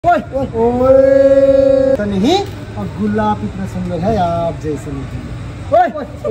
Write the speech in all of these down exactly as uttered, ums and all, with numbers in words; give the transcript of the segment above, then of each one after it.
नहीं और गुलाब इतना सुंदर है आप जैसे नहीं। ओए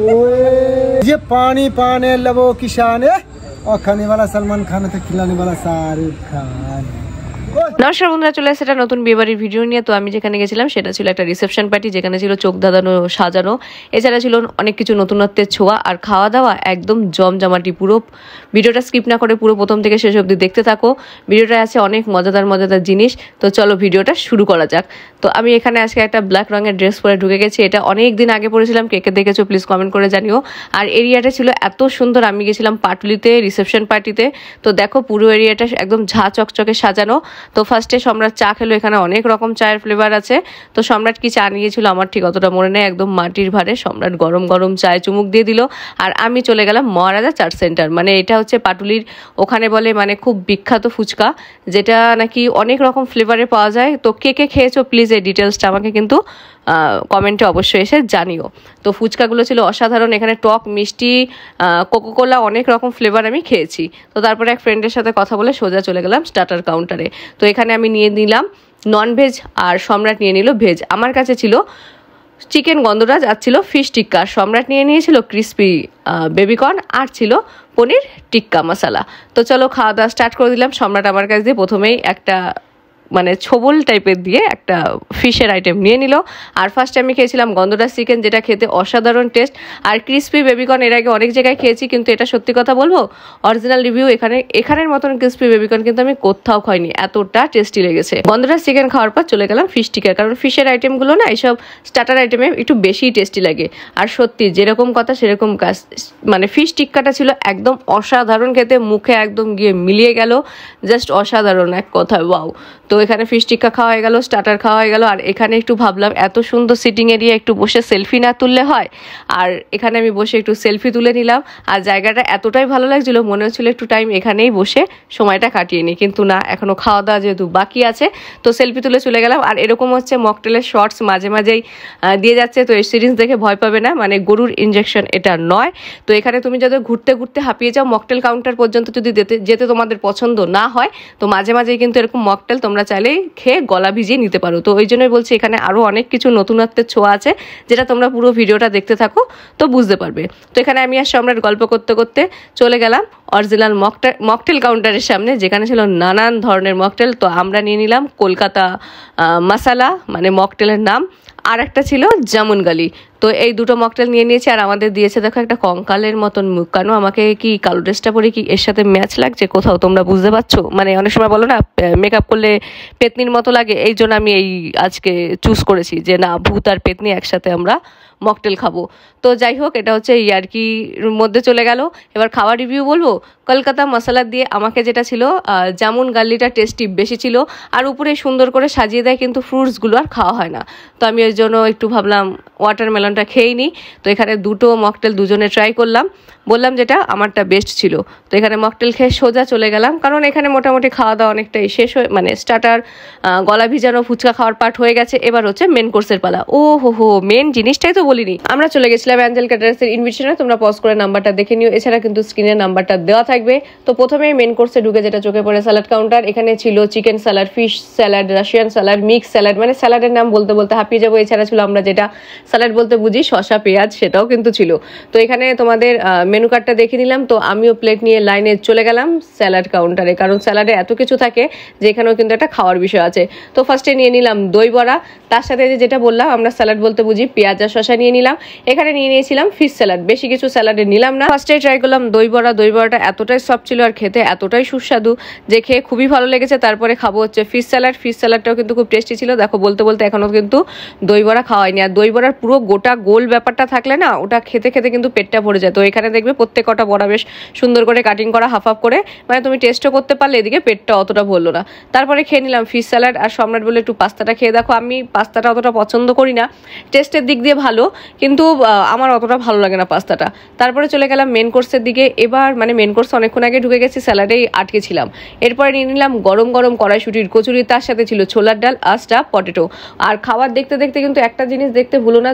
ओए ये पानी पाने लबो की शान है और खाने वाला सलमान खान है, खिलाने वाला शाहरुख खान। নমস্কার বন্ধুরা, চলে এসেছে একটা নতুন বিয়েবাড়ির ভিডিও নিয়ে। তো আমি যেখানে গেছিলাম সেটা ছিল একটা রিসেপশন পার্টি, যেখানে ছিল চোখ ধাঁধানো সাজানো, এছাড়া ছিল অনেক কিছু নতুনত্বের ছোঁয়া আর খাওয়া দাওয়া একদম জমজমাটি। পুরো ভিডিওটা স্কিপ না করে পুরো প্রথম থেকে শেষ অবধি দেখতে থাকো। ভিডিওটা আছে অনেক মজাদার মজাদার জিনিস। তো চলো ভিডিওটা শুরু করা যাক। তো আমি এখানে আজকে একটা ব্ল্যাক রঙের ড্রেস পরে ঢুকে গেছি। এটা অনেক দিন আগে পরেছিলাম, কে কে দেখেছো প্লিজ কমেন্ট করে জানিও। আর এরিয়াটা ছিল এত সুন্দর। আমি গেছিলাম পাটুলিতে রিসেপশন পার্টিতে। তো দেখো পুরো এরিয়াটা একদম ঝা চকচকে সাজানো। তো ফার্স্টে সম্রাট চা খেলো, এখানে অনেক রকম চায়ের ফ্লেভার আছে। তো সম্রাট কি চা নিয়েছিল আমার ঠিক অতটা মনে নেই। একদম মাটির ভারে সম্রাট গরম গরম চায়ে চুমুক দিয়ে দিল। আর আমি চলে গেলাম মহারাজা চাট সেন্টার, মানে এটা হচ্ছে পাটুলির ওখানে বলে মানে খুব বিখ্যাত ফুচকা, যেটা নাকি অনেক রকম ফ্লেভারে পাওয়া যায়। তো কে কে খেয়েছো প্লিজ এই ডিটেলসটা আমাকে কিন্তু কমেন্টে অবশ্যই এসে জানিও। তো ফুচকাগুলো ছিল অসাধারণ। এখানে টক মিষ্টি কোকোকোলা অনেক রকম ফ্লেভার আমি খেয়েছি। তো তারপরে এক ফ্রেন্ডের সাথে কথা বলে সোজা চলে গেলাম স্টার্টার কাউন্টারে। তো এখানে আমি নিয়ে নিলাম নন ভেজ আর সম্রাট নিয়ে নিল ভেজ। আমার কাছে ছিল চিকেন গন্ধরাজ আর ছিল ফিশ টিক্কা। সম্রাট নিয়ে নিয়েছিল ক্রিসপি বেবিকর্ন আর ছিল পনির টিক্কা মশলা। তো চলো খাওয়া দাওয়া স্টার্ট করে দিলাম। সম্রাট আমার কাছে দিয়ে প্রথমেই একটা মানে ছোবল টাইপের দিয়ে একটা ফিশের আইটেম নিয়ে নিল। আর ফার্স্ট আমি খেয়েছিলাম গন্ধরাজ চিকেন, যেটা খেতে অসাধারণ টেস্ট। আর ক্রিসপি বেবিকর্ন এর আগে অনেক জায়গায় খেয়েছি, কিন্তু এটা সত্যি কথা বলবো অরিজিনাল রিভিউ এখানে এখানের মতন ক্রিসপি বেবিকর্ন কিন্তু আমি কোথাও খাইনি, এতটা টেস্টি লেগেছে। গন্ধরাজ চিকেন খাওয়ার পর চলে গেলাম ফিশ টিক্কা, কারণ ফিশের আইটেমগুলো না এইসব স্টার্টার আইটেমে একটু বেশি টেস্টি লাগে। আর সত্যি যেরকম কথা সেরকম কাজ, মানে ফিশ টিক্কাটা ছিল একদম অসাধারণ খেতে, মুখে একদম গিয়ে মিলিয়ে গেল, জাস্ট অসাধারণ এক কথায় ওয়াও। তো এখানে ফিশ টিক্কা খাওয়া হয়ে গেল, স্টার্টার খাওয়া হয়ে গেল। আর এখানে একটু ভাবলাম এত সুন্দর সিটিং এরিয়া একটু বসে সেলফি না তুললে হয়। আর এখানে আমি বসে একটু সেলফি তুলে নিলাম। আর জায়গাটা এতটাই ভালো লাগছিল, মনে হচ্ছিল একটু টাইম এখানেই বসে সময়টা কাটিয়ে নিই, কিন্তু না, এখনো খাওয়া দাওয়া যেহেতু বাকি আছে। তো সেলফি তুলে চলে গেলাম। আর এরকম হচ্ছে মকটেলের শর্টস মাঝে মাঝেই দিয়ে যাচ্ছে। তো এই সিরিজ দেখে ভয় পাবে না, মানে গরুর ইনজেকশন এটা নয়। তো এখানে তুমি যদি ঘুরতে ঘুরতে হাঁপিয়ে যাও, মকটেল কাউন্টার পর্যন্ত যদি যেতে যেতে তোমাদের পছন্দ না হয়, তো মাঝে মাঝেই কিন্তু এরকম মকটেল তোমরা চাইলেই খেয়ে গলা ভিজিয়ে নিতে পারো। তো ওই জন্যই বলছি এখানে আরও অনেক কিছু নতুনত্বের ছোঁয়া আছে, যেটা তোমরা পুরো ভিডিওটা দেখতে থাকো তো বুঝতে পারবে। তো এখানে আমি আর সম্রাট গল্প করতে করতে চলে গেলাম অরিজিনাল মকটেল মকটেল কাউন্টারের সামনে, যেখানে ছিল নানান ধরনের মকটেল। তো আমরা নিয়ে নিলাম কলকাতা মশালা, মানে মকটেলের নাম, আর একটা ছিল জামুনগালি। তো এই দুটো মকটেল নিয়ে নিয়েছি। আর আমাদের দিয়েছে দেখো একটা কঙ্কালের মতন মুখ। কেন আমাকে কি কালো ড্রেসটা পরে কি এর সাথে ম্যাচ লাগছে কোথাও, তোমরা বুঝতে পারছো? মানে অনেক সময় বলো না মেকআপ করলে পেতনির মতো লাগে, এই জন্য আমি এই আজকে চুজ করেছি যে না, ভূত আর পেতনি একসাথে আমরা মকটেল খাবো। তো যাই হোক, এটা হচ্ছে ইয়ার্কির মধ্যে চলে গেল। এবার খাওয়ার রিভিউ বলবো। কলকাতা মশলা দিয়ে আমাকে যেটা ছিল জামুন গাল্লিটা টেস্টি বেশি ছিল। আর উপরে সুন্দর করে সাজিয়ে দেয়, কিন্তু ফ্রুটসগুলো আর খাওয়া হয় না। তো আমি ওই জন্য একটু ভাবলাম ওয়াটারমেলনটা খেয়েই নিই। তো এখানে দুটো মকটেল দুজনে ট্রাই করলাম, বললাম যেটা আমারটা বেস্ট ছিল। তো এখানে মকটেল খেয়ে সোজা চলে গেলাম, কারণ এখানে মোটামুটি খাওয়া দাওয়া অনেকটাই শেষ হয়ে, মানে স্টার্টার গলা ভিজানো ফুচকা খাওয়ার পার্ট হয়ে গেছে। এবার হচ্ছে মেন কোর্সের পালা। ও হো হো, মেন জিনিসটাই তো বলিনি। আমরা চলে গেছিলাম অ্যাঞ্জেল ক্যাটারার্সের ইনভিটেশনে, তোমরা পজ করে নাম্বারটা দেখে নিও। এছাড়া কিন্তু স্ক্রিনের নাম্বারটা দেওয়া থাকবে। তো প্রথমে মেন কোর্সে ঢুকে যেটা চোখে পড়ে স্যালাড কাউন্টার। এখানে ছিল chicken salad, fish salad, Russian salad, mix salad, মানে স্যালাডের নাম বলতে বলতে হাঁপিয়ে যাবো। এছাড়া ছিল আমরা যেটা স্যালাড বলতে বুঝি শসা পেঁয়াজ, সেটাও কিন্তু ছিল। তো এখানে তোমাদের মেনু কার্ডটা দেখে নিলাম। তো আমিও প্লেট নিয়ে লাইনে চলে গেলাম স্যালাড কাউন্টারে, কারণ স্যালাডে এত কিছু থাকে যে এখানেও কিন্তু একটা খাওয়ার বিষয় আছে। তো ফার্স্টে নিয়ে নিলাম দই বড়া, তার সাথে যেটা বললাম আমরা স্যালাড বলতে বুঝি পেঁয়াজ আর শসা নিয়ে নিলাম। এখানে নিয়ে নিয়েছিলাম ফিশ স্যালাড, বেশি কিছু স্যালাডে নিলাম না। ফার্স্টে ট্রাই করলাম দই বড়া। দই বড়াটা এতটাই সফট ছিল আর খেতে এতটাই সুস্বাদু যে খেয়ে খুবই ভালো লেগেছে। তারপরে খাবো হচ্ছে ফিশ স্যালাড। ফিশ স্যালাডটাও কিন্তু খুব টেস্টি ছিল। দেখো বলতে বলতে এখনো কিন্তু দই বড়া খাওয়া হয়নি। আর দই বড়ার পুরো গোটা গোল ব্যাপারটা থাকলে না, ওটা খেতে খেতে কিন্তু পেটটা ভরে যায়। তো এখানে দেখবে প্রত্যেক কটা বড়া বেশ সুন্দর করে কাটিং করা, হাফ হাফ করে, মানে তুমি টেস্টও করতে পারলে, এদিকে পেটটা অতটা ভরলো না। তারপরে খেয়ে নিলাম ফিশ স্যালাড। আর সম্রাট বলে একটু পাস্তাটা খেয়ে দেখো। আমি পাস্তাটা অতটা পছন্দ করি না, টেস্টের দিক দিয়ে ভালো, কিন্তু আমার অতটা ভালো লাগে না পাস্তাটা। তারপরে চলে গেলাম মেন কোর্সের দিকে। এবার মানে মেন কোর্স অনেকক্ষণ আগে ঢুকে গেছি, স্যালাডেই আটকে ছিলাম। এরপরে নিয়ে নিলাম গরম গরম কড়াইশুটির কচুরি, তার সাথে ছিল ছোলার ডাল আর স্টাফ পটেটো। আর খাবার দেখতে দেখতে কিন্তু একটা জিনিস দেখতে ভুলো না, দুজনে কিন্তু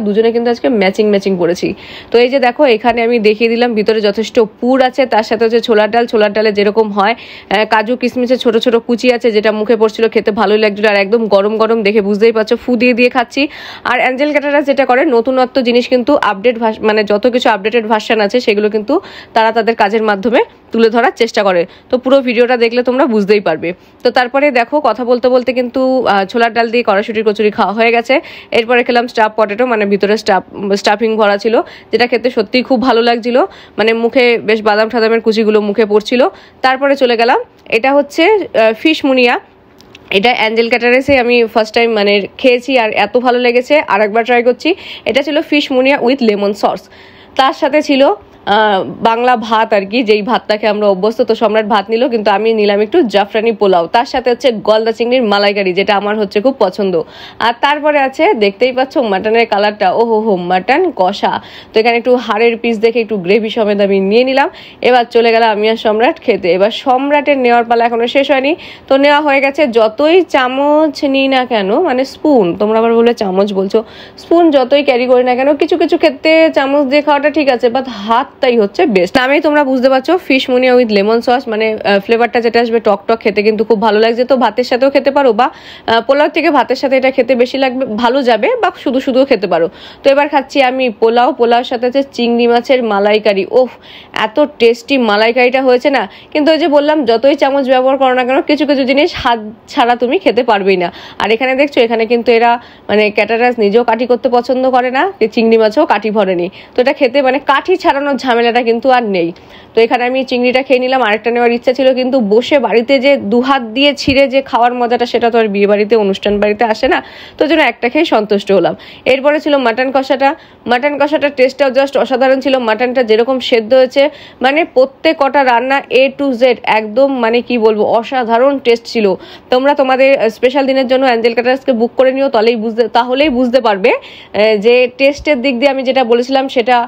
কিন্তু আজকে ম্যাচিং ম্যাচিং পরেছি। তো এই যে দেখো এখানে আমি দেখিয়ে দিলাম ভিতরে যথেষ্ট পুর আছে, তার সাথে হচ্ছে ছোলার ডাল, ছোলার ডালে যেরকম হয় কাজু কিশমিশের ছোট ছোট কুচি আছে, যেটা মুখে পড়ছিল, খেতে ভালোই লাগছিল। আর একদম গরম গরম দেখে বুঝতেই পারছো, ফু দিয়ে দিয়ে খাচ্ছি। আর অ্যাঞ্জেল ক্যাটারার্স যেটা করে, নতুনত্ব জিনিস কিন্তু আপডেট মানে যত কিছু আপডেটেড ভার্সন আছে সেগুলো কিন্তু তারা তাদের কাজের মাধ্যমে তুলে ধরার চেষ্টা করে। তো পুরো ভিডিওটা দেখলে তোমরা বুঝতেই পারবে। তো তারপরে দেখো কথা বলতে বলতে কিন্তু ছোলার ডাল দিয়ে কড়াইশুঁটির কচুরি খাওয়া হয়ে গেছে। এরপরে খেলাম স্টাফ পটেটো, মানে ভিতরে স্টাফ স্টাফিং ভরা ছিল, যেটা খেতে সত্যিই খুব ভালো লাগছিল। মানে মুখে বেশ বাদাম ঠাদামের কুচিগুলো মুখে পড়ছিল। তারপরে চলে গেলাম, এটা হচ্ছে ফিশ মুনিয়া। এটা অ্যাঞ্জেল ক্যাটারার্সে আমি ফার্স্ট টাইম মানে খেয়েছি আর এত ভালো লেগেছে, আর একবার ট্রাই করছি। এটা ছিল fish meuniere with lemon sauce. তার সাথে ছিল বাংলা ভাত আর কি, যেই ভাতটাকে আমরা অভ্যস্ত। তো সম্রাট ভাত নিল, কিন্তু আমি নিলাম একটু জাফরানি পোলাও। তার সাথে হচ্ছে গলদা চিংড়ির মালাইকারি, যেটা আমার হচ্ছে খুব পছন্দ। আর তারপরে আছে, দেখতেই পাচ্ছ মাটনের কালারটা, ও হো হো মাটন কষা। তো এখানে একটু হাড়ের পিস দেখে একটু গ্রেভি সমেত আমি নিয়ে নিলাম। এবার চলে গেলাম আমি আর সম্রাট খেতে। এবার সম্রাটের নেওয়ার পালা এখনো শেষ হয়নি, তো নেওয়া হয়ে গেছে। যতই চামচ নিই না কেন, মানে স্পুন, তোমরা আবার বলে চামচ বলছো, স্পুন যতই ক্যারি করি না কেন, কিছু কিছু ক্ষেত্রে চামচ দিয়ে খাওয়াটা ঠিক আছে, বাট হাত তাই হচ্ছে বেস্ট। নামেই তোমরা বুঝতে পারছো, fish meuniere with lemon sauce, মানে ফ্লেভারটা যেটা আসবে টক টক, খেতে কিন্তু খুব ভালো লাগছে। তো ভাতের সাথেও খেতে পারো, বা পোলাও থেকে ভাতের সাথে এটা খেতে বেশি লাগবে, ভালো যাবে, বা শুধু শুধুও খেতে পারো। তো এবার খাচ্ছি আমি পোলাও। পোলাওর সাথে হচ্ছে চিংড়ি মাছের মালাইকারি। ওহ, এত টেস্টি মালাইকারিটা হয়েছে না। কিন্তু ওই যে বললাম, যতই চামচ ব্যবহার করো না কেন, কিছু কিছু জিনিস হাত ছাড়া তুমি খেতে পারবেই না। আর এখানে দেখছো, এখানে কিন্তু এরা মানে ক্যাটারার্স নিজেও কাঠি করতে পছন্দ করে না, চিংড়ি মাছেও কাঠি ভরেনি। তো এটা খেতে মানে কাঠি ছাড়ানোর ঝামেলাটা কিন্তু আর নেই। তো এখানে আমি চিংড়িটা খেয়ে নিলাম। আরেকটা নেওয়ার ইচ্ছা ছিল, কিন্তু বসে বাড়িতে যে দুহাত দিয়ে ছিঁড়ে যে খাওয়ার মজাটা, সেটা তো আর বিয়ে বাড়িতে অনুষ্ঠান বাড়িতে আসে না। তো জন্য একটা খেয়ে সন্তুষ্ট হলাম। এরপরে ছিল মাটন কষাটা। মাটন কষাটার টেস্টটাও জাস্ট অসাধারণ ছিল। মাটনটা যেরকম সেদ্ধ হয়েছে, মানে প্রত্যেক কটা রান্না এ টু জেড একদম, মানে কি বলবো, অসাধারণ টেস্ট ছিল। তোমরা তোমাদের স্পেশাল দিনের জন্য অ্যাঞ্জেল ক্যাটারার্সকে বুক করে নিও, তাহলেই বুঝতে তাহলেই বুঝতে পারবে যে টেস্টের দিক দিয়ে আমি যেটা বলেছিলাম সেটা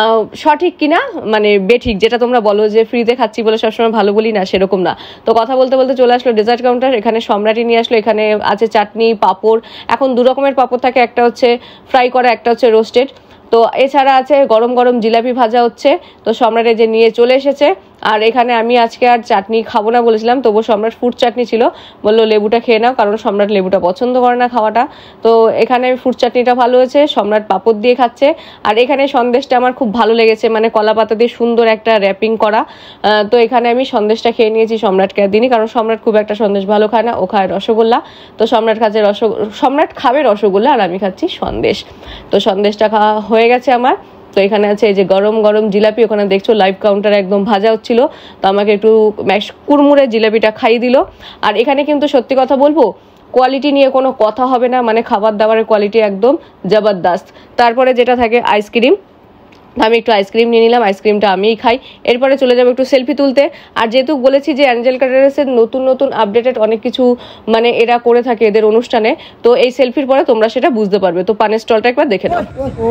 সঠিক কিনা, মানে বেঠিক। যেটা তোমরা বলো যে ফ্রিতে খাচ্ছি বলে সবসময় ভালো বলি না, সেরকম না। তো কথা বলতে বলতে চলে আসলো ডেজার্ট কাউন্টার। এখানে সম্রাটই নিয়ে আসলো। এখানে আছে চাটনি, পাঁপড়। এখন দু রকমের পাঁপড় থাকে, একটা হচ্ছে ফ্রাই করা, একটা হচ্ছে রোস্টেড। তো এছাড়া আছে গরম গরম জিলাপি ভাজা হচ্ছে। তো সম্রাটে যে নিয়ে চলে এসেছে। আর এখানে আমি আজকে আর চাটনি খাবো না বলেছিলাম, তবু সম্রাট ফুড চাটনি ছিল, বললো লেবুটা খেয়ে নাও, কারণ সম্রাট লেবুটা পছন্দ করে না খাওয়াটা। তো এখানে ফুড চাটনিটা ভালো হয়েছে, সম্রাট পাঁপড় দিয়ে খাচ্ছে। আর এখানে সন্দেশটা আমার খুব ভালো লেগেছে, মানে কলা পাতা দিয়ে সুন্দর একটা র্যাপিং করা। তো এখানে আমি সন্দেশটা খেয়ে নিয়েছি, সম্রাটকে আর দিনই, কারণ সম্রাট খুব একটা সন্দেশ ভালো খায় না, ও খায় রসগোল্লা। তো সম্রাট খাচ্ছে রস সম্রাট খাবে রসগোল্লা, আর আমি খাচ্ছি সন্দেশ। তো সন্দেশটা খাওয়া হয়ে গেছে আমার। তো এখানে আছে এই যে গরম গরম জিলাপি, ওখানে দেখছো লাইভ কাউন্টারে একদম ভাজা হচ্ছিল। তো আমাকে একটু কুড়মুড়ে জিলাপিটা খাইয়ে দিল। আর এখানে কিন্তু সত্যি কথা বলবো, কোয়ালিটি নিয়ে কোনো কথা হবে না, মানে খাবার দাবারের কোয়ালিটি একদম জবরদস্ত। তারপরে যেটা থাকে আইসক্রিম, আমি একটু আইসক্রিম নিয়ে নিলাম, আইসক্রিমটা আমিই খাই। এরপরে চলে যাবো একটু সেলফি তুলতে। আর যেহেতু বলেছি যে অ্যাঞ্জেল ক্যাটারার্সের নতুন নতুন আপডেটেড অনেক কিছু মানে এরা করে থাকে এদের অনুষ্ঠানে, তো এই সেলফির পরে তোমরা সেটা বুঝতে পারবে। তো পানের স্টলটা একবার দেখে নাও।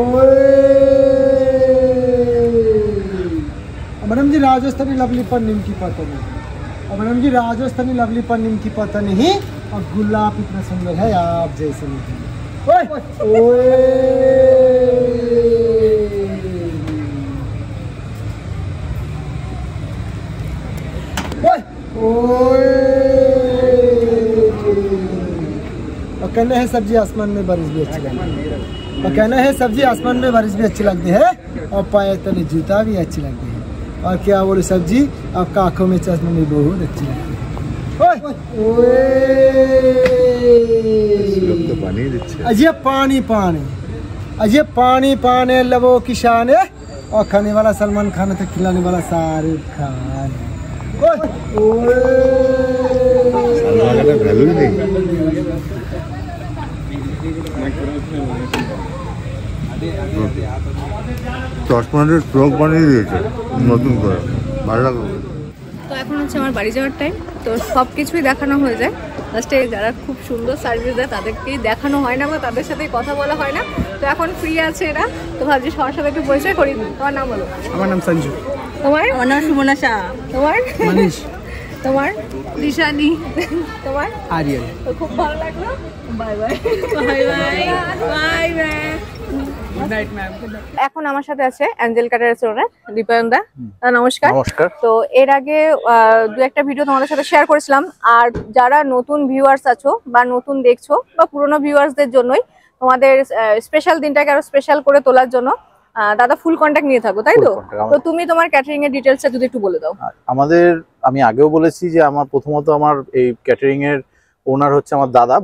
मैडम जी राजस्थानी लवली पर निमकी पता नहीं, और मैडम जी राजस्थानी लवली पर निमकी पता नहीं, और गुलाब इतना सुंदर है आप जैसे नहीं। ओए ओए ओए और कहना है सब्जी आसमान में बारिश भी अच्छी लगती है, और कहना है सब्जी आसमान में बारिश भी अच्छी लगती है, और पाए तले जूता भी अच्छी लगती है, और क्या बोले सब्जी आपका आंखों में चश्मा में बहुत अच्छी लगती है। अजय पानी पानी अजय पानी पाने लबो की शान है, और खाने वाला सलमान खान तो खिलाने वाला शाहरुख खान। চশমাদের চোখ বানিয়ে দিয়েছে নতুন করে, ভালো লাগলো। তো এখন হচ্ছে আমার বাড়ি যাওয়ার টাইম। তো সব কিছুই দেখানো হয়ে যায়, লাস্টে যারা খুব সুন্দর সার্ভিস দেয় তাদেরকেই দেখানো হয় না, বা তাদের সাথে কথা বলা হয় না। তো এখন ফ্রি আছে এরা, তো ভাবছি সবার সাথে একটু পরিচয় করি। তোমার নাম বলো। আমার নাম সঞ্জু। তোমার? আমার নাম সুমনা শাহ। তোমার? মনীষ। তোমার? দিশানি। তোমার? আরিয়ান। তো খুব ভালো লাগলো। Bye bye. Bye bye. Bye bye. Good night ma'am. এখন আমার সাথে আছে অ্যাঞ্জেল কাটার রেস্টুরেন্ট দীপায়ন দা। নমস্কার। নমস্কার। তো এর আগে দু একটা ভিডিও তোমাদের সাথে শেয়ার করেছিলাম, আর যারা নতুন ভিউয়ার্স আছো বা নতুন দেখছো বা পুরনো ভিউয়ার্সদের জন্যই তোমাদের স্পেশাল দিনটাকে আরো স্পেশাল করে তোলার জন্য দাদা ফুল কন্টাক্ট নিয়ে থাকো, তাই তো? তো তুমি তোমার ক্যাটারিং এর ডিটেইলসটা যদি একটু বলে দাও। আমাদের আমি আগেও বলেছি যে আমার প্রথমত আমার এই ক্যাটারিং এর ওনার হচ্ছে আমার দাদা,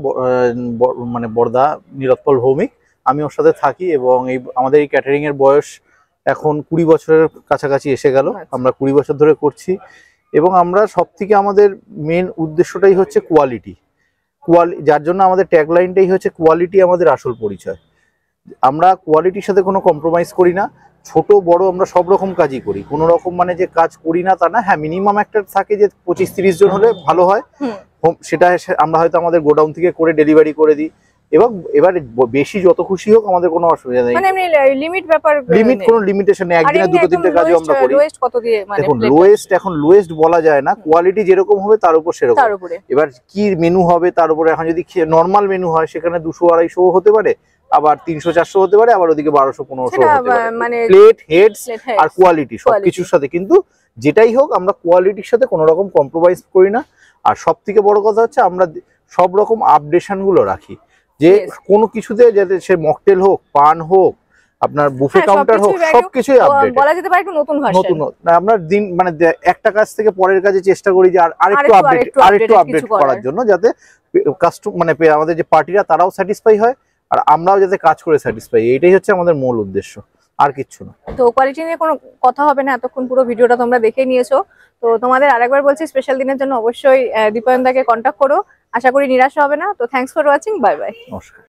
মানে বড়দা নিরৎপল ভৌমিক। আমি ওর সাথে থাকি এবং এই আমাদের এই ক্যাটারিং এর বয়স এখন কুড়ি বছরের কাছাকাছি এসে গেল। আমরা কুড়ি বছর ধরে করছি এবং আমরা সব থেকে আমাদের মেন উদ্দেশ্যটাই হচ্ছে কোয়ালিটি। কোয়ালি যার জন্য আমাদের ট্যাগলাইনটাই হচ্ছে কোয়ালিটি আমাদের আসল পরিচয়। আমরা কোয়ালিটির সাথে কোনো কম্প্রোমাইজ করি না। ছোট বড় আমরা সব রকম কাজই করি, কোনো রকম মানে যে কাজ করি না তা না। হ্যাঁ, মিনিমাম একটা থাকে যে পঁচিশ তিরিশ জন হলে ভালো হয়, সেটা আমরা হয়তো আমাদের গোডাউন থেকে করে ডেলিভারি করে দিই। এবং এবার বেশি যত খুশি হোক আমাদের কোনো অসুবিধা নেই, মানে এমনি লিমিট ব্যাপার, লিমিট কোনো লিমিটেশন নেই। একদিনে দুটো তিনটে কাজও আমরা করি। লোয়েস্ট কত দিয়ে মানে দেখুন, লোয়েস্ট এখন লোয়েস্ট বলা যায় না, কোয়ালিটি যেরকম হবে তার উপর সেরকম। এবার কি মেনু হবে তার উপরে। এখন যদি নর্মাল মেনু হয় সেখানে দুশো আড়াইশো হতে পারে, আবার তিনশো চারশো হতে পারে, আবার ওদিকে বারোশো পনেরোশো হতে পারে। মানে প্লেট, হেডস আর কোয়ালিটি সবকিছুর সাথে, কিন্তু যেটাই হোক আমরা কোয়ালিটির সাথে কোনো রকম কম্প্রোমাইজ করি না। আর সব থেকে বড় কথা হচ্ছে আমরা সব রকম আপডেশন গুলো রাখি, যে কোনো কিছুতে যাতে সে মকটেল হোক, পান হোক, আপনার বুফে কাউন্টার হোক, সবকিছুই আপডেট বলা যেতে পারে। একটু নতুন ভার্সন, নতুন আমরা দিন মানে একটা কাজ থেকে পরের কাজে চেষ্টা করি যে আরেকটু আপডেট আরেকটু আপডেট করার জন্য, যাতে কাস্টমার মানে আমাদের যে পার্টিরা তারাও স্যাটিসফাই হয় আর আমরাও যাতে কাজ করে স্যাটিসফাই। এইটাই হচ্ছে আমাদের মূল উদ্দেশ্য, আর কিচ্ছু না। তো কোয়ালিটি নিয়ে কোনো কথা হবে না, এতক্ষণ পুরো ভিডিওটা তোমরা দেখে নিয়েছো। তো তোমাদের আরেকবার বলছি, স্পেশাল দিনের জন্য অবশ্যই দীপায়ন দাকে কন্ট্যাক্ট করো। আশা করি নিরাশ হবে না। তো thanks for watching, bye bye. নমস্কার।